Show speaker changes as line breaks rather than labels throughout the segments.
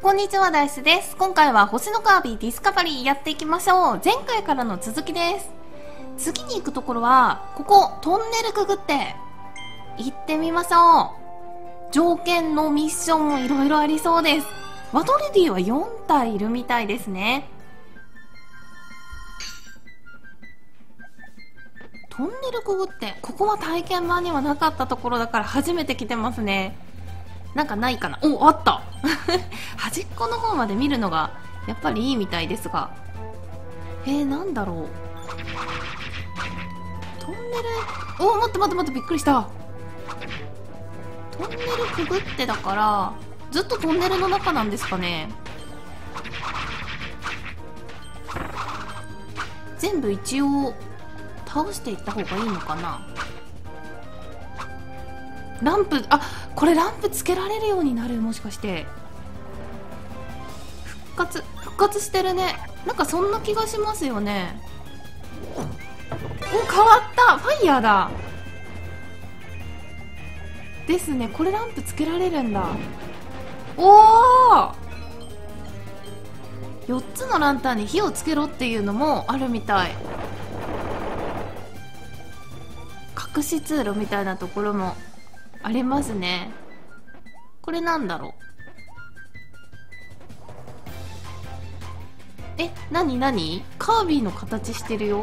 こんにちは、ダイスです。今回は星のカービィディスカバリーやっていきましょう。前回からの続きです。次に行くところは、ここ、トンネルくぐって、行ってみましょう。条件のミッションもいろいろありそうです。ワトレディは4体いるみたいですね。トンネルくぐって、ここは体験版にはなかったところだから初めて来てますね。なんかないかな。お、あった端っこの方まで見るのがやっぱりいいみたいですが、なんだろう。トンネル、お、待って待って待って、びっくりした。トンネルくぐってだからずっとトンネルの中なんですかね。全部一応倒していった方がいいのかな。ランプ、あ、これランプつけられるようになる。もしかして復活してるね。なんかそんな気がしますよね。お、変わった。ファイヤーだですね。これランプつけられるんだ。おお、4つのランタンに火をつけろっていうのもあるみたい。隠し通路みたいなところもありますね。これなんだろう。なになに、カービィの形してるよ。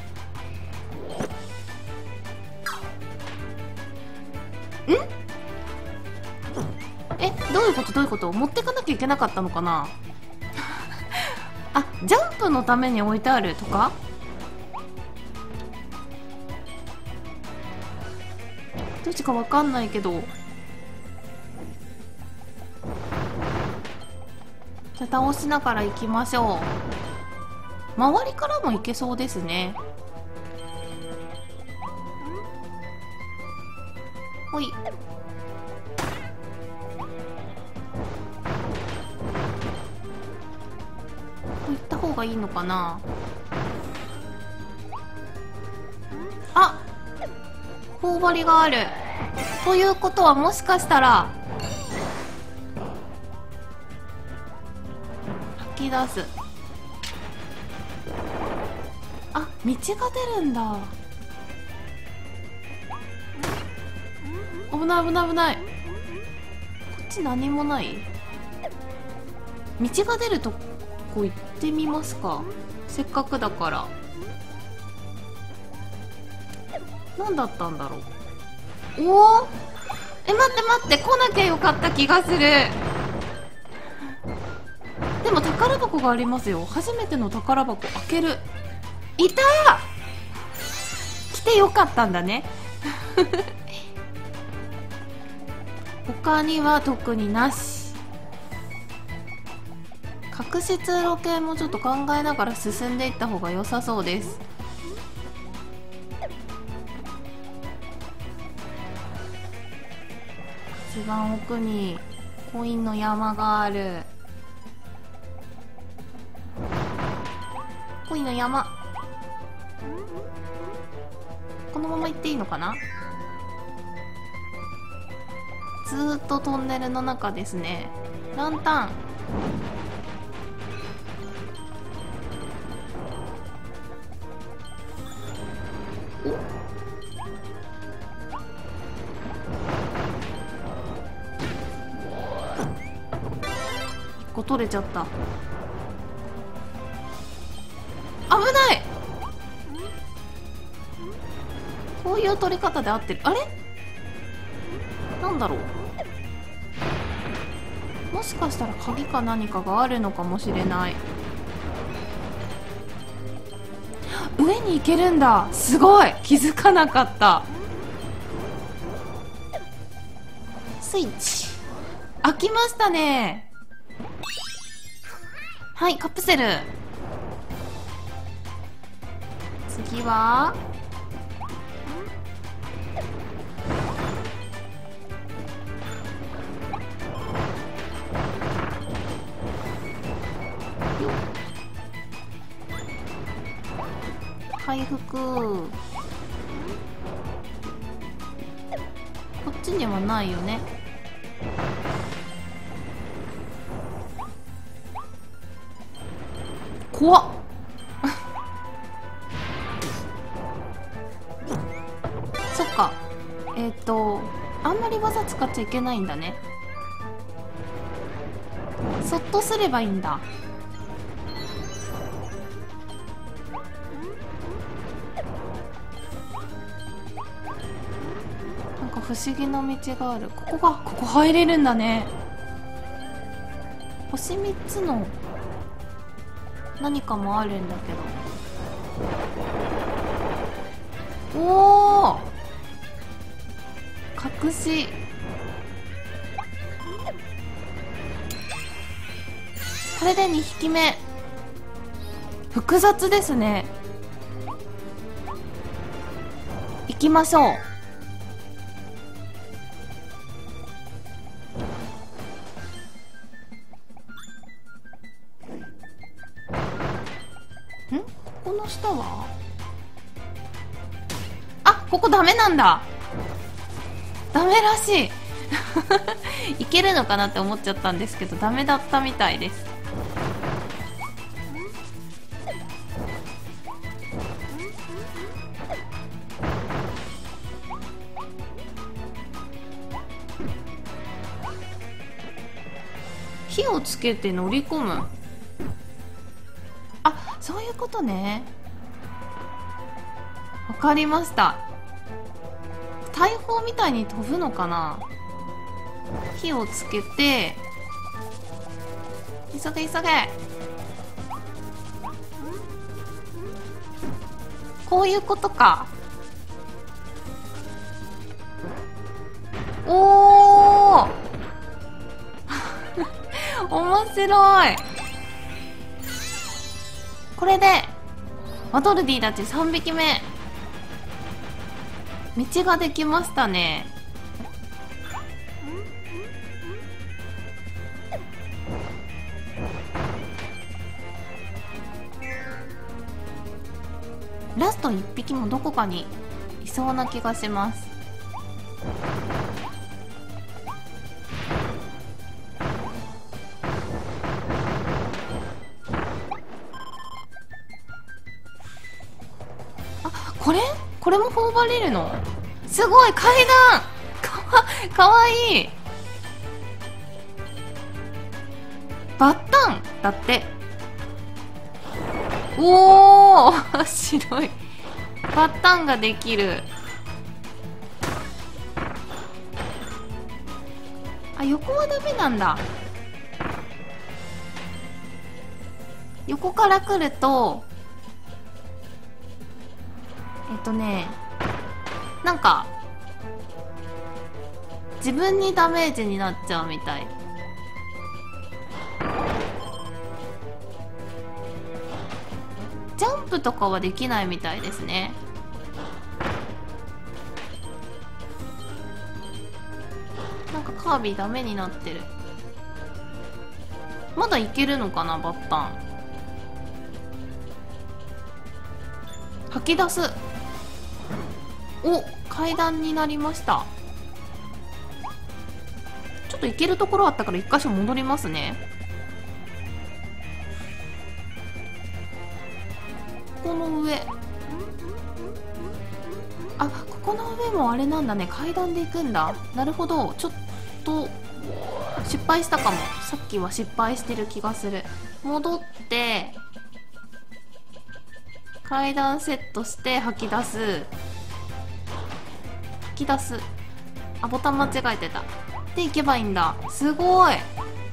どういうことどういうこと、持ってかなきゃいけなかったのかなあ、ジャンプのために置いてあるとか。どっちかわかんないけど、じゃあ倒しながら行きましょう。周りからも行けそうですね。ほい。行った方がいいのかな。あ、頬張りがあるということは、もしかしたら吐き出す。あ、道が出るんだ。危ない危ない危ない。こっち何もない。道が出るとこ行ってみますか。せっかくだから。何だったんだろう。おお、待って待って、来なきゃよかった気がする。でも宝箱がありますよ。初めての宝箱開ける。いたー、来てよかったんだね他には特になし。隠し通路系もちょっと考えながら進んでいった方が良さそうです。一番奥にコインの山がある。コインの山、このまま行っていいのかな。ずーっとトンネルの中ですね。ランタン、1個取れちゃった。危ない。こういう取り方で合ってる。あれなんだろう。もしかしたら鍵か何かがあるのかもしれない。上に行けるんだ。すごい、気づかなかった。スイッチ開きましたね。はい、カプセル。次は回復。こっちにはないよね。 怖っそっか。あんまり技使っちゃいけないんだね。そっとすればいいんだ。なんか不思議な道がある。ここ入れるんだね。星3つの何かもあるんだけど。おお、隠し。これで2匹目。複雑ですね。行きましょう。ここの下は、あ、ここダメなんだ。ダメらしいいけるのかなって思っちゃったんですけど、ダメだったみたいです。火をつけて乗り込む。あ、そういうことね。わかりました。大砲みたいに飛ぶのかな。火をつけて、急げ急げ。こういうことか。おー面白い。これでワトルディたち3匹目。道ができましたね。ラスト1匹もどこかにいそうな気がします。あ、これも頬張れるの？すごい、階段かわいい。バッタンだって。おー白いバッタンができる。あ、横はダメなんだ。横から来るとなんか自分にダメージになっちゃうみたい。ジャンプとかはできないみたいですね。なんかカービィダメになってる。まだいけるのかな、バッタン。吐き出す。お、階段になりました。ちょっと行けるところあったから一箇所戻りますね。ここの上、あ、ここの上もあれなんだね。階段で行くんだ。なるほど。ちょっと失敗したかも。さっきは失敗してる気がする。戻って階段セットして吐き出す。吐き出す。あ、ボタン間違えてた。で行けばいいんだ。すごい。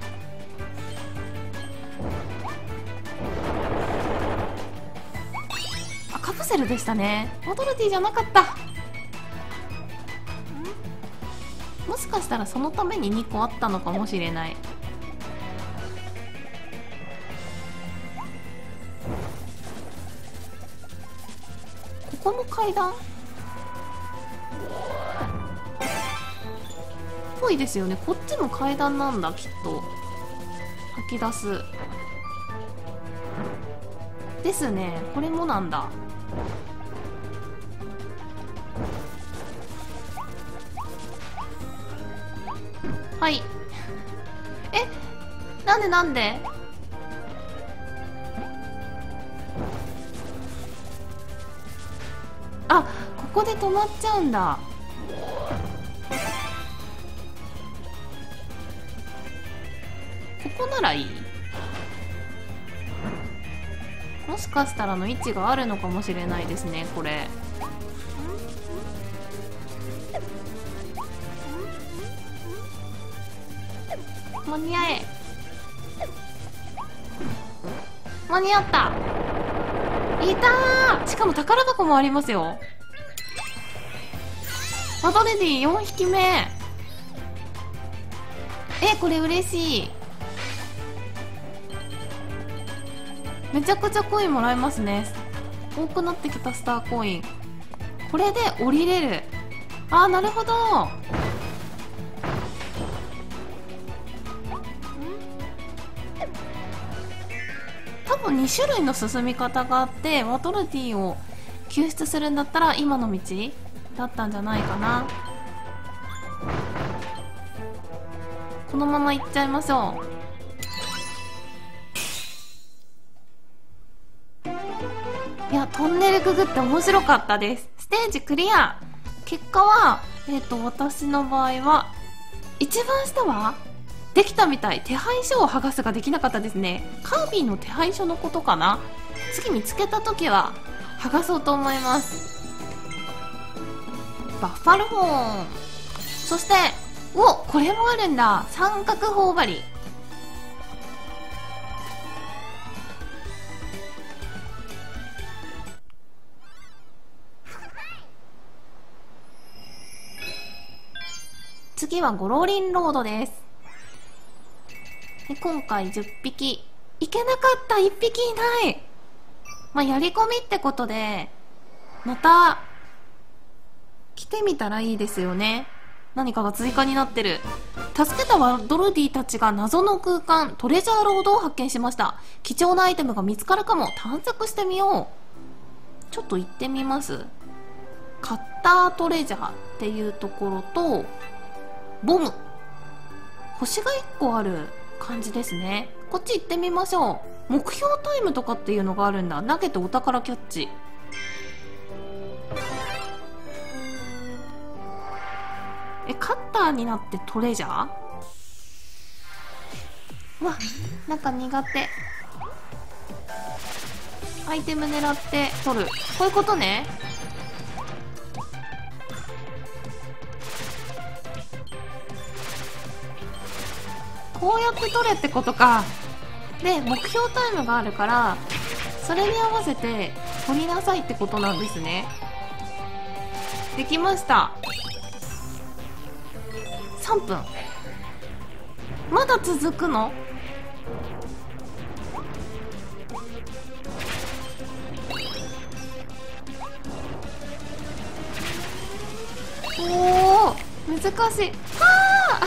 あ、カプセルでしたね。ワトルディじゃなかった。もしかしたらそのために2個あったのかもしれない。ここの階段ぽいですよね。こっちも階段なんだきっと。吐き出すですね。これもなんだ。はい。え、なんであ、ここで止まっちゃうんだ。ここならいい。もしかしたらの位置があるのかもしれないですね、これ。間に合え。間に合った。いたー。しかも宝箱もありますよ。マドレディ4匹目。これ嬉しい。めちゃくちゃコインもらえますね。多くなってきたスターコイン。これで降りれる。あー、なるほど。多分2種類の進み方があって、ワトルティを救出するんだったら今の道だったんじゃないかな。このまま行っちゃいましょう。いや、トンネルくぐって面白かったです。ステージクリア。結果は私の場合は一番下はできたみたい。手配書を剥がすができなかったですね。カービィの手配書のことかな。次見つけた時は剥がそうと思います。バッファルホーン。そしてこれもあるんだ。三角頬張り。次はゴロリンロードです。で今回10匹。いけなかった。1匹いない。まあ、やり込みってことで、また、来てみたらいいですよね。何かが追加になってる。助けたワドルディたちが謎の空間、トレジャーロードを発見しました。貴重なアイテムが見つかるかも。探索してみよう。ちょっと行ってみます。カッタートレジャーっていうところと、ボム。星が1個ある感じですね。こっち行ってみましょう。目標タイムとかっていうのがあるんだ。投げてお宝キャッチ。カッターになってトレジャー。うわ、なんか苦手。アイテム狙って取る。こういうことね。こうやって取れってことか。で、目標タイムがあるから、それに合わせて取りなさいってことなんですね。できました。3分。まだ続くの？おー、難しい。は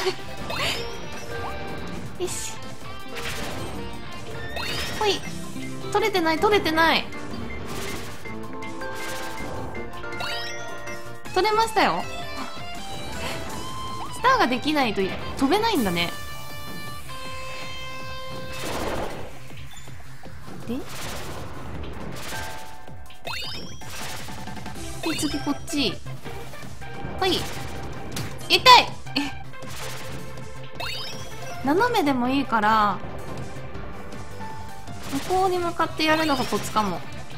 ーよし。ほい。取れてない、取れてない。取れましたよ。スターができないと飛べないんだね。で次こっち。はい。痛い。斜めでもいいから向こうに向かってやるのがコツかも。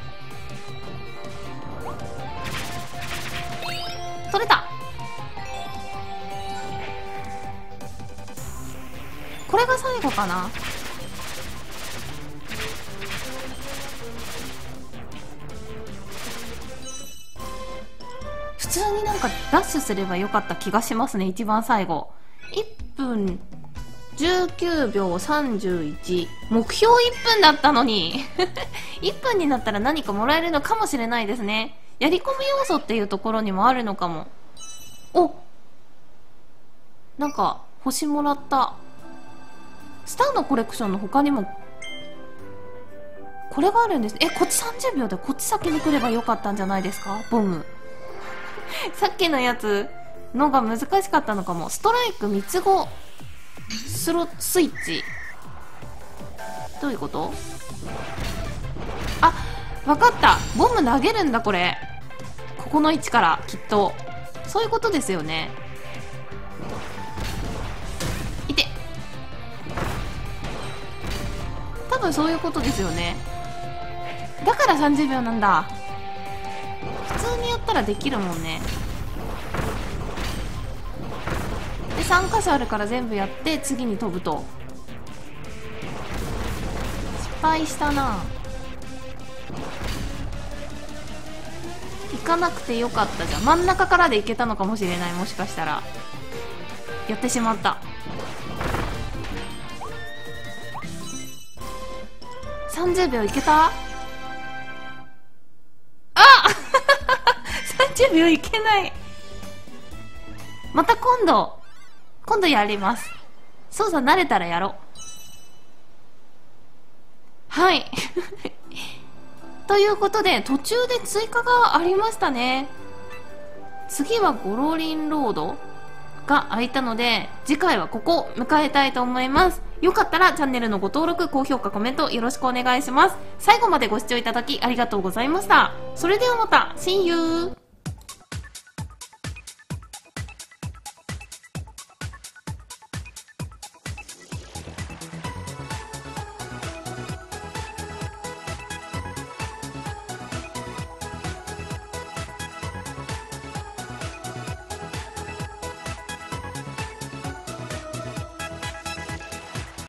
取れた。これが最後かな。普通になんかダッシュすればよかった気がしますね。一番最後1分19秒31。目標1分だったのに1分になったら何かもらえるのかもしれないですね。やり込み要素っていうところにもあるのかも。お、なんか星もらった。スターのコレクションの他にもこれがあるんです。こっち30秒でこっち先に来ればよかったんじゃないですか。ボムさっきのやつのが難しかったのかも。ストライク三つ子スイッチ。どういうこと？あ、わかった。ボム投げるんだこれ。 ここの位置からきっとそういうことですよね。いて、多分そういうことですよね。だから30秒なんだ。普通にやったらできるもんね。で3箇所あるから全部やって次に飛ぶと。失敗したな。行かなくてよかったじゃん。真ん中からで行けたのかもしれない。もしかしたらやってしまった。30秒いけた。あ30秒いけない。また今度やります。操作慣れたらやろう。はいということで途中で追加がありましたね。次はゴロリンロードが空いたので、次回はここ迎えたいと思います。よかったらチャンネルのご登録、高評価、コメントよろしくお願いします。最後までご視聴いただきありがとうございました。それではまた See you!